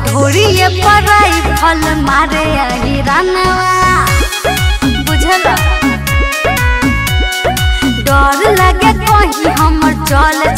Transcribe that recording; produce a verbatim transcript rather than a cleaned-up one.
ढोरिए पराई फल मारे हिरानवा बुझल। डर लगे कहीं हमर चल